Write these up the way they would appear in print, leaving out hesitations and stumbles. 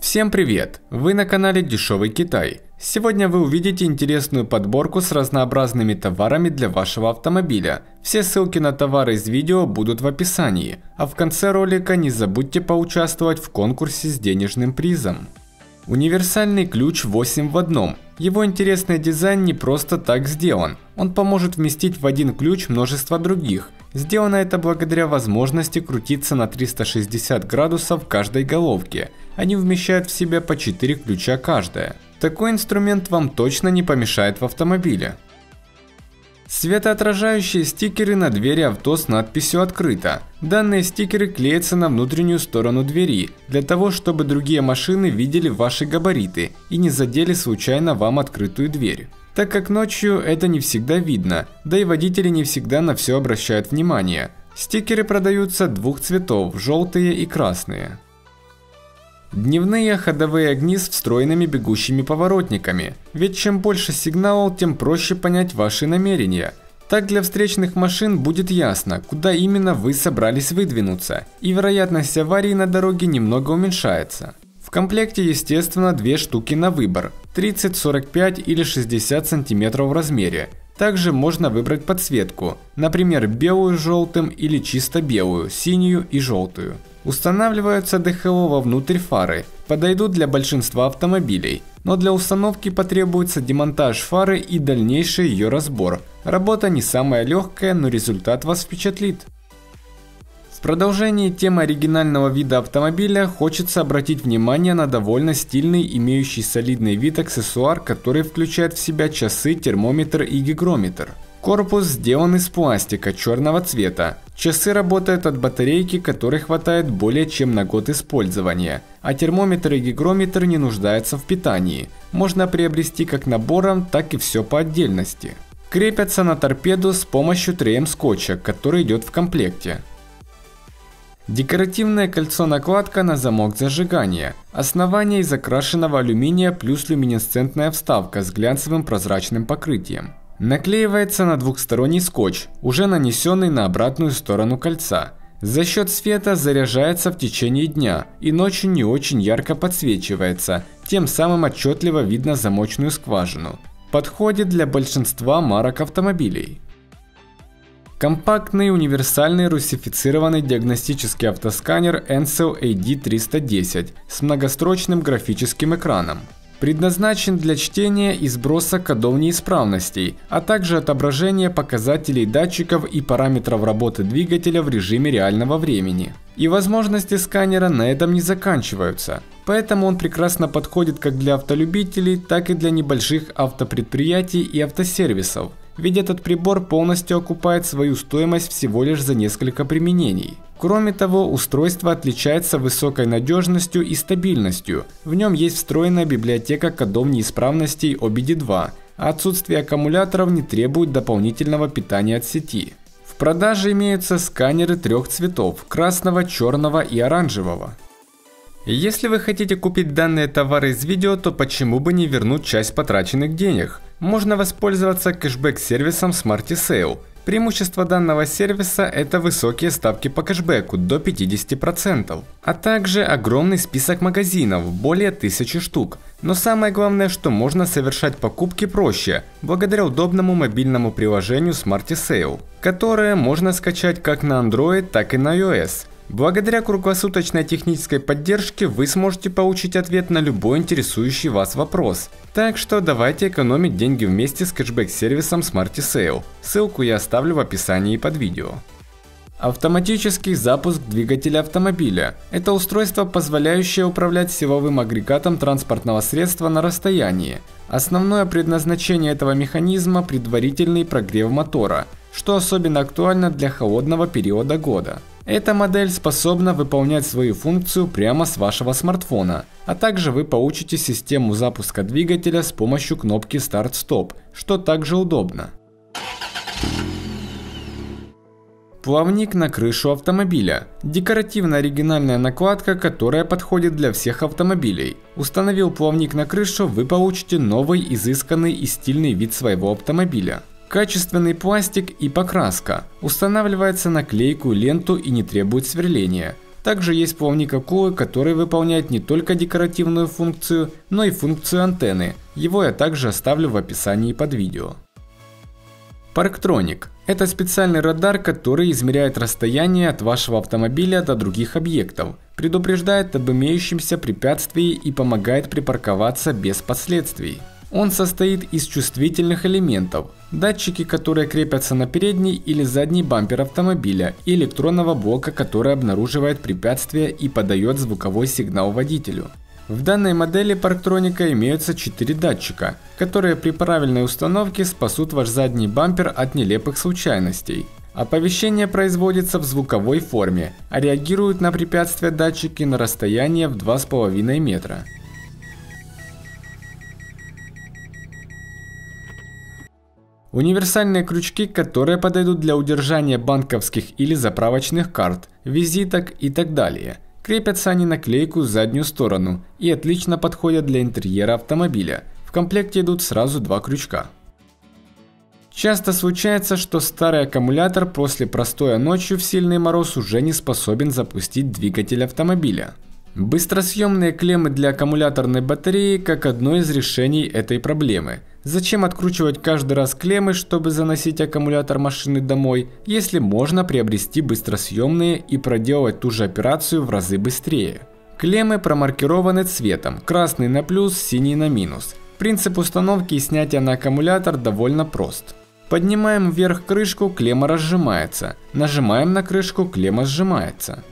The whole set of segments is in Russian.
Всем привет! Вы на канале Дешевый Китай. Сегодня вы увидите интересную подборку с разнообразными товарами для вашего автомобиля. Все ссылки на товары из видео будут в описании. А в конце ролика не забудьте поучаствовать в конкурсе с денежным призом. Универсальный ключ 8 в одном. Его интересный дизайн не просто так сделан. Он поможет вместить в один ключ множество других. Сделано это благодаря возможности крутиться на 360 градусов в каждой головке. Они вмещают в себя по 4 ключа каждая. Такой инструмент вам точно не помешает в автомобиле. Светоотражающие стикеры на двери авто с надписью «Открыто». Данные стикеры клеятся на внутреннюю сторону двери, для того, чтобы другие машины видели ваши габариты и не задели случайно вам открытую дверь. Так как ночью это не всегда видно, да и водители не всегда на все обращают внимание. Стикеры продаются двух цветов – желтые и красные. Дневные ходовые огни с встроенными бегущими поворотниками, ведь чем больше сигналов, тем проще понять ваши намерения. Так для встречных машин будет ясно, куда именно вы собрались выдвинуться, и вероятность аварии на дороге немного уменьшается. В комплекте, естественно, две штуки на выбор – 30, 45 или 60 см в размере. Также можно выбрать подсветку, например, белую с желтым или чисто белую, синюю и желтую. Устанавливаются ДХО вовнутрь фары, подойдут для большинства автомобилей, но для установки потребуется демонтаж фары и дальнейший ее разбор. Работа не самая легкая, но результат вас впечатлит. В продолжении темы оригинального вида автомобиля хочется обратить внимание на довольно стильный, имеющий солидный вид аксессуар, который включает в себя часы, термометр и гигрометр. Корпус сделан из пластика черного цвета. Часы работают от батарейки, которой хватает более чем на год использования, а термометр и гигрометр не нуждаются в питании. Можно приобрести как набором, так и все по отдельности. Крепятся на торпеду с помощью 3М скотча, который идет в комплекте. Декоративное кольцо-накладка на замок зажигания. Основание из окрашенного алюминия плюс люминесцентная вставка с глянцевым прозрачным покрытием. Наклеивается на двухсторонний скотч, уже нанесенный на обратную сторону кольца. За счет света заряжается в течение дня и ночью не очень ярко подсвечивается, тем самым отчетливо видно замочную скважину. Подходит для большинства марок автомобилей. Компактный универсальный русифицированный диагностический автосканер Ansell AD310 с многострочным графическим экраном. Предназначен для чтения и сброса кодов неисправностей, а также отображения показателей датчиков и параметров работы двигателя в режиме реального времени. И возможности сканера на этом не заканчиваются, поэтому он прекрасно подходит как для автолюбителей, так и для небольших автопредприятий и автосервисов, ведь этот прибор полностью окупает свою стоимость всего лишь за несколько применений. Кроме того, устройство отличается высокой надежностью и стабильностью. В нем есть встроенная библиотека кодов неисправностей OBD2, а отсутствие аккумуляторов не требует дополнительного питания от сети. В продаже имеются сканеры трех цветов – красного, черного и оранжевого. Если вы хотите купить данные товары из видео, то почему бы не вернуть часть потраченных денег? Можно воспользоваться кэшбэк-сервисом Smarty Sale. Преимущество данного сервиса – это высокие ставки по кэшбэку до 50%, а также огромный список магазинов, более 1000 штук. Но самое главное, что можно совершать покупки проще, благодаря удобному мобильному приложению Smarty Sale, которое можно скачать как на Android, так и на iOS. Благодаря круглосуточной технической поддержке вы сможете получить ответ на любой интересующий вас вопрос. Так что давайте экономить деньги вместе с кэшбэк-сервисом Smarty Sale. Ссылку я оставлю в описании под видео. Автоматический запуск двигателя автомобиля. Это устройство, позволяющее управлять силовым агрегатом транспортного средства на расстоянии. Основное предназначение этого механизма – предварительный прогрев мотора, что особенно актуально для холодного периода года. Эта модель способна выполнять свою функцию прямо с вашего смартфона, а также вы получите систему запуска двигателя с помощью кнопки Старт-Стоп, что также удобно. Плавник на крышу автомобиля. Декоративная оригинальная накладка, которая подходит для всех автомобилей. Установил плавник на крышу, вы получите новый, изысканный и стильный вид своего автомобиля. Качественный пластик и покраска. Устанавливается на клейкую ленту и не требует сверления. Также есть плавник акулы, который выполняет не только декоративную функцию, но и функцию антенны. Его я также оставлю в описании под видео. Парктроник – это специальный радар, который измеряет расстояние от вашего автомобиля до других объектов, предупреждает об имеющемся препятствии и помогает припарковаться без последствий. Он состоит из чувствительных элементов, датчики, которые крепятся на передний или задний бампер автомобиля, и электронного блока, который обнаруживает препятствие и подает звуковой сигнал водителю. В данной модели парктроника имеются 4 датчика, которые при правильной установке спасут ваш задний бампер от нелепых случайностей. Оповещение производится в звуковой форме, а реагируют на препятствия датчики на расстояние в 2,5 метра. Универсальные крючки, которые подойдут для удержания банковских или заправочных карт, визиток и так далее. Крепятся они на клейку в заднюю сторону и отлично подходят для интерьера автомобиля. В комплекте идут сразу 2 крючка. Часто случается, что старый аккумулятор после простоя ночью в сильный мороз уже не способен запустить двигатель автомобиля. Быстросъемные клеммы для аккумуляторной батареи как одно из решений этой проблемы. Зачем откручивать каждый раз клеммы, чтобы заносить аккумулятор машины домой, если можно приобрести быстросъемные и проделать ту же операцию в разы быстрее? Клеммы промаркированы цветом, красный на плюс, синий на минус. Принцип установки и снятия на аккумулятор довольно прост. Поднимаем вверх крышку, клемма разжимается. Нажимаем на крышку, клемма сжимается.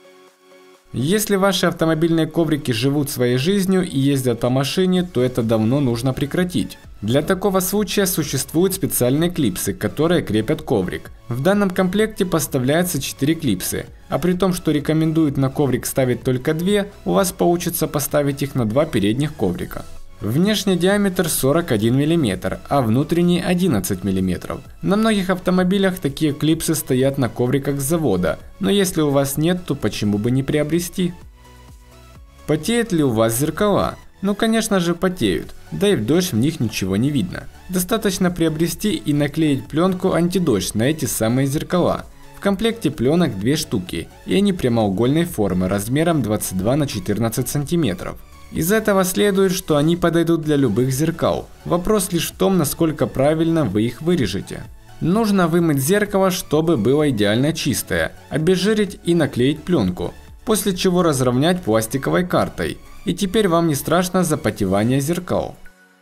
Если ваши автомобильные коврики живут своей жизнью и ездят по машине, то это давно нужно прекратить. Для такого случая существуют специальные клипсы, которые крепят коврик. В данном комплекте поставляется 4 клипсы, а при том, что рекомендуют на коврик ставить только 2, у вас получится поставить их на 2 передних коврика. Внешний диаметр 41 мм, а внутренний 11 мм. На многих автомобилях такие клипсы стоят на ковриках с завода, но если у вас нет, то почему бы не приобрести? Потеют ли у вас зеркала? Ну конечно же потеют, да и в дождь в них ничего не видно. Достаточно приобрести и наклеить пленку антидождь на эти самые зеркала. В комплекте пленок 2 штуки, и они прямоугольной формы размером 22 на 14 см. Из этого следует, что они подойдут для любых зеркал. Вопрос лишь в том, насколько правильно вы их вырежете. Нужно вымыть зеркало, чтобы было идеально чистое, обезжирить и наклеить пленку, после чего разровнять пластиковой картой. И теперь вам не страшно запотевание зеркал.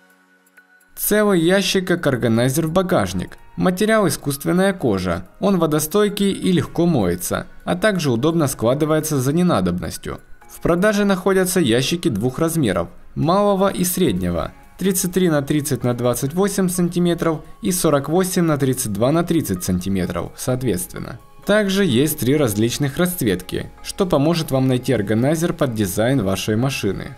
Целый ящик как органайзер в багажник. Материал искусственная кожа. Он водостойкий и легко моется, а также удобно складывается за ненадобностью. В продаже находятся ящики 2 размеров, малого и среднего, 33 на 30 на 28 см и 48 на 32 на 30 см, соответственно. Также есть 3 различных расцветки, что поможет вам найти органайзер под дизайн вашей машины.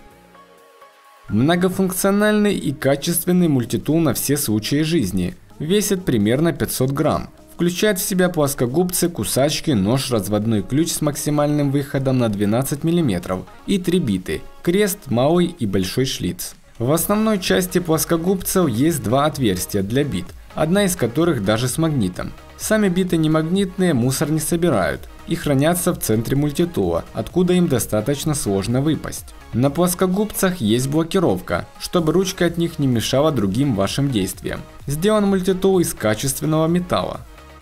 Многофункциональный и качественный мультитул на все случаи жизни, весит примерно 500 грамм. Включает в себя плоскогубцы, кусачки, нож, разводной ключ с максимальным выходом на 12 мм и 3 биты – крест, малый и большой шлиц. В основной части плоскогубцев есть 2 отверстия для бит, одна из которых даже с магнитом. Сами биты не магнитные, мусор не собирают и хранятся в центре мультитула, откуда им достаточно сложно выпасть. На плоскогубцах есть блокировка, чтобы ручка от них не мешала другим вашим действиям. Сделан мультитул из качественного металла.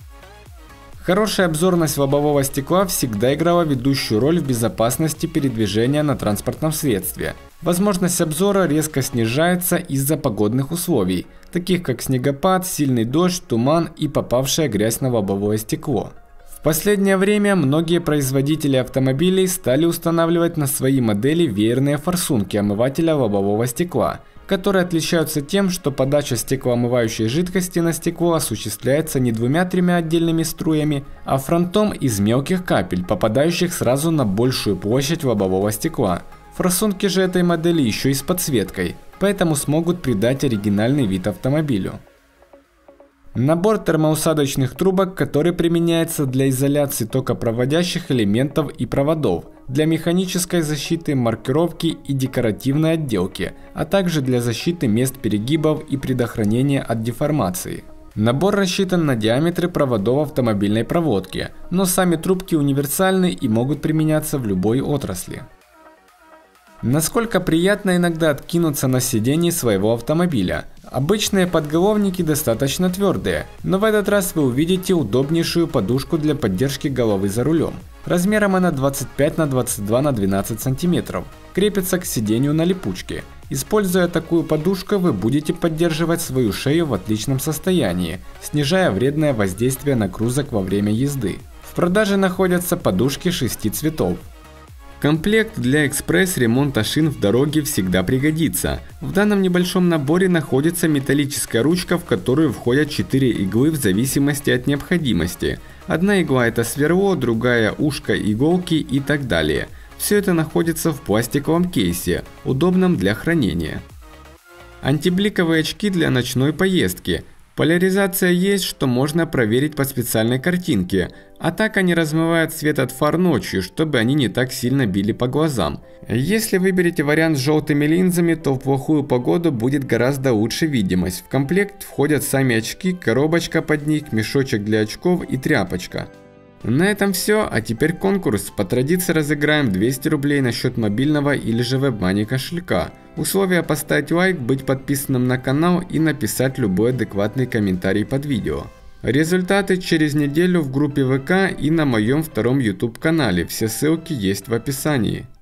Хорошая обзорность лобового стекла всегда играла ведущую роль в безопасности передвижения на транспортном средстве. Возможность обзора резко снижается из-за погодных условий, таких как снегопад, сильный дождь, туман и попавшая грязь на лобовое стекло. В последнее время многие производители автомобилей стали устанавливать на свои модели веерные форсунки омывателя лобового стекла, которые отличаются тем, что подача стеклоомывающей жидкости на стекло осуществляется не 2-3 отдельными струями, а фронтом из мелких капель, попадающих сразу на большую площадь лобового стекла. Форсунки же этой модели еще и с подсветкой, поэтому смогут придать оригинальный вид автомобилю. Набор термоусадочных трубок, который применяется для изоляции токопроводящих элементов и проводов, для механической защиты, маркировки и декоративной отделки, а также для защиты мест перегибов и предохранения от деформации. Набор рассчитан на диаметры проводов автомобильной проводки, но сами трубки универсальны и могут применяться в любой отрасли. Насколько приятно иногда откинуться на сиденье своего автомобиля. Обычные подголовники достаточно твердые, но в этот раз вы увидите удобнейшую подушку для поддержки головы за рулем. Размером она 25 на 22 на 12 см. Крепится к сиденью на липучке. Используя такую подушку, вы будете поддерживать свою шею в отличном состоянии, снижая вредное воздействие нагрузок во время езды. В продаже находятся подушки 6 цветов. Комплект для экспресс-ремонта шин в дороге всегда пригодится. В данном небольшом наборе находится металлическая ручка, в которую входят 4 иглы в зависимости от необходимости. Одна игла — это сверло, другая — ушко иголки и так далее. Все это находится в пластиковом кейсе, удобном для хранения. Антибликовые очки для ночной поездки. Поляризация есть, что можно проверить по специальной картинке, а так они размывают свет от фар ночью, чтобы они не так сильно били по глазам. Если выберете вариант с желтыми линзами, то в плохую погоду будет гораздо лучше видимость. В комплект входят сами очки, коробочка под них, мешочек для очков и тряпочка. На этом все, а теперь конкурс. По традиции разыграем 200 рублей на счет мобильного или же WebMoney кошелька. Условия: поставить лайк, быть подписанным на канал и написать любой адекватный комментарий под видео. Результаты через неделю в группе ВК и на моем втором YouTube канале. Все ссылки есть в описании.